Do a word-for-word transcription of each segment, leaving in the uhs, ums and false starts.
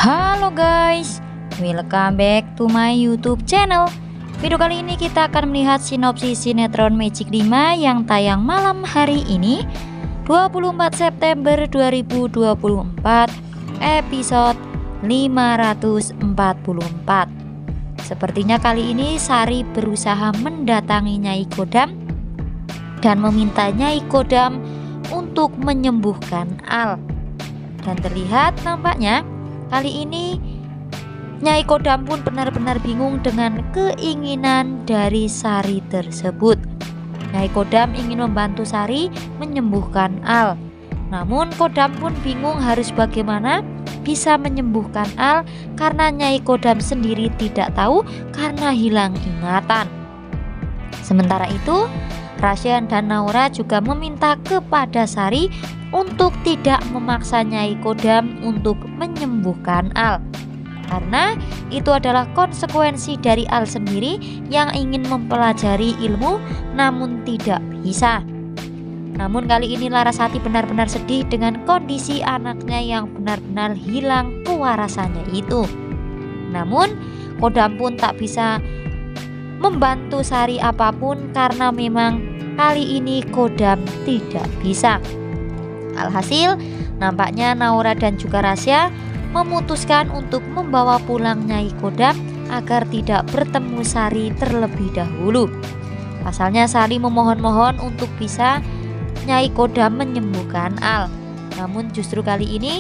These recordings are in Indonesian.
Halo guys, welcome back to my YouTube channel. Video kali ini kita akan melihat sinopsis sinetron Magic lima yang tayang malam hari ini dua puluh empat September dua ribu dua puluh empat, episode lima ratus empat puluh empat. Sepertinya kali ini Sari berusaha mendatangi Nyai Kodam dan meminta Nyai Kodam untuk menyembuhkan Al. Dan terlihat nampaknya kali ini Nyai Kodam pun benar-benar bingung dengan keinginan dari Sari tersebut. Nyai Kodam ingin membantu Sari menyembuhkan Al. Namun Kodam pun bingung harus bagaimana bisa menyembuhkan Al karena Nyai Kodam sendiri tidak tahu karena hilang ingatan. Sementara itu Rasya dan Naura juga meminta kepada Sari untuk tidak memaksa Nyai Kodam untuk menyembuhkan Al, karena itu adalah konsekuensi dari Al sendiri yang ingin mempelajari ilmu namun tidak bisa. Namun kali ini Larasati benar-benar sedih dengan kondisi anaknya yang benar-benar hilang kewarasannya itu. Namun Kodam pun tak bisa membantu Sari apapun karena memang kali ini Kodam tidak bisa. Alhasil nampaknya Naura dan juga Rasya memutuskan untuk membawa pulang Nyai Kodam agar tidak bertemu Sari terlebih dahulu. Pasalnya Sari memohon-mohon untuk bisa Nyai Kodam menyembuhkan Al. Namun justru kali ini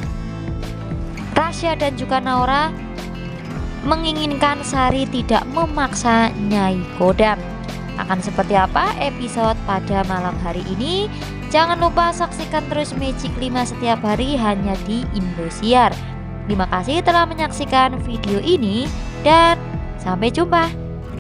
Rasya dan juga Naura menginginkan Sari tidak memaksa Nyai Kodam. Akan seperti apa episode pada malam hari ini? Jangan lupa saksikan terus Magic lima setiap hari hanya di Indosiar. Terima kasih telah menyaksikan video ini dan sampai jumpa.